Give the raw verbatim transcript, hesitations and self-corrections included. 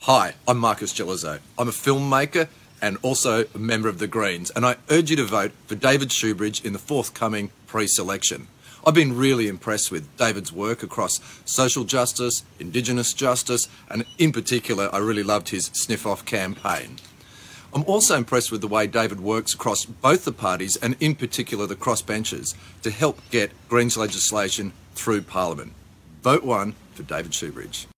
Hi, I'm Marcus Gillezeau. I'm a filmmaker and also a member of the Greens, and I urge you to vote for David Shoebridge in the forthcoming pre-selection. I've been really impressed with David's work across social justice, Indigenous justice, and in particular, I really loved his sniff-off campaign. I'm also impressed with the way David works across both the parties and in particular the crossbenchers to help get Greens legislation through Parliament. Vote one for David Shoebridge.